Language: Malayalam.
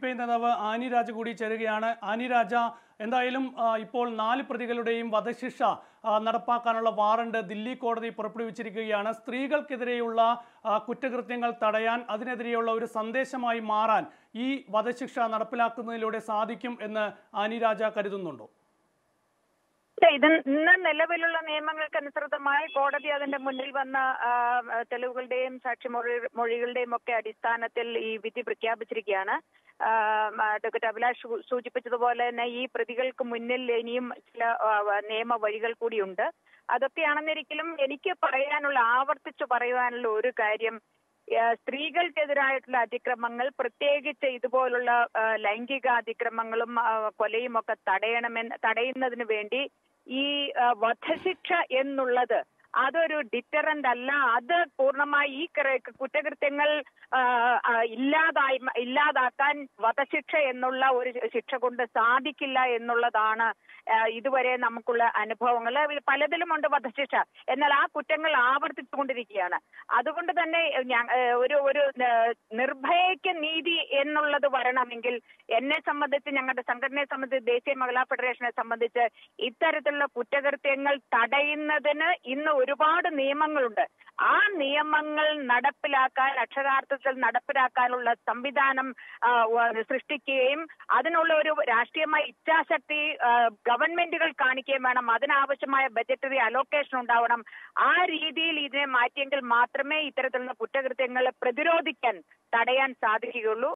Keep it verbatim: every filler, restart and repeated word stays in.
പി നേതാവ് ആനി രാജ കൂടി ചേരുകയാണ്. ആനി രാജ, എന്തായാലും ഇപ്പോൾ നാല് പ്രതികളുടെയും വധശിക്ഷ നടപ്പാക്കാനുള്ള വാറണ്ട് ദില്ലി കോടതി പുറപ്പെടുവിച്ചിരിക്കുകയാണ്. സ്ത്രീകൾക്കെതിരെയുള്ള കുറ്റകൃത്യങ്ങൾ തടയാൻ, അതിനെതിരെയുള്ള ഒരു സന്ദേശമായി മാറാൻ ഈ വധശിക്ഷ നടപ്പിലാക്കുന്നതിലൂടെ സാധിക്കും എന്ന് ആനി രാജ കരുതുന്നുണ്ടോ? ഇത് ഇന്ന് നിലവിലുള്ള നിയമങ്ങൾക്കനുസൃതമായി കോടതി അതിന്റെ മുന്നിൽ വന്ന തെളിവുകളുടെയും സാക്ഷിമൊഴി മൊഴികളുടെയും ഒക്കെ അടിസ്ഥാനത്തിൽ ഈ വിധി പ്രഖ്യാപിച്ചിരിക്കുകയാണ്. ഡോക്ടർ അഭിലാഷ് സൂചിപ്പിച്ചതുപോലെ തന്നെ ഈ പ്രതികൾക്ക് മുന്നിൽ ഇനിയും ചില നിയമ വഴികൾ കൂടിയുണ്ട്. അതൊക്കെയാണെന്നിരിക്കലും എനിക്ക് പറയാനുള്ള ആവർത്തിച്ചു പറയുവാനുള്ള ഒരു കാര്യം, സ്ത്രീകൾക്കെതിരായിട്ടുള്ള അതിക്രമങ്ങൾ, പ്രത്യേകിച്ച് ഇതുപോലുള്ള ലൈംഗിക അതിക്രമങ്ങളും കൊലയും ഒക്കെ തടയണമെന്ന് തടയുന്നതിന് വേണ്ടി ഈ വധശിക്ഷ എന്നുള്ളത് അതൊരു ഡിറ്ററന്റ് അല്ല. അത് പൂർണ്ണമായി ഈ കുറ്റകൃത്യങ്ങൾ ഇല്ലാതായി ഇല്ലാതാക്കാൻ വധശിക്ഷ എന്നുള്ള ഒരു ശിക്ഷ കൊണ്ട് സാധിക്കില്ല എന്നുള്ളതാണ് ഇതുവരെ നമുക്കുള്ള അനുഭവങ്ങൾ. പലതിലുമുണ്ട് വധശിക്ഷ, എന്നാൽ ആ കുറ്റങ്ങൾ ആവർത്തിച്ചുകൊണ്ടിരിക്കുകയാണ്. അതുകൊണ്ട് തന്നെ ഒരു ഒരു നിർഭയയ്ക്ക് നീതി എന്നുള്ളത് വരണമെങ്കിൽ എന്നെ സംബന്ധിച്ച്, ഞങ്ങളുടെ സംഘടനയെ സംബന്ധിച്ച്, ദേശീയ മഹിളാ ഫെഡറേഷനെ സംബന്ധിച്ച് ഇത്തരത്തിലുള്ള കുറ്റകൃത്യങ്ങൾ തടയുന്നതിന് ഇന്ന് ഒരുപാട് നിയമങ്ങളുണ്ട്. ആ നിയമങ്ങൾ നടപ്പിലാക്കാൻ, അക്ഷരാർത്ഥത്തിൽ നടപ്പിലാക്കാനുള്ള സംവിധാനം സൃഷ്ടിക്കുകയും അതിനുള്ള ഒരു രാഷ്ട്രീയമായ ഇച്ഛാശക്തി ഗവൺമെന്റുകൾ കാണിക്കുകയും വേണം. അതിനാവശ്യമായ ബജറ്ററി അലോക്കേഷൻ ഉണ്ടാവണം. ആ രീതിയിൽ ഇതിനെ മാറ്റിയെങ്കിൽ മാത്രമേ ഇത്തരത്തിലുള്ള കുറ്റകൃത്യങ്ങളെ പ്രതിരോധിക്കാൻ, തടയാൻ സാധിക്കുകയുള്ളൂ.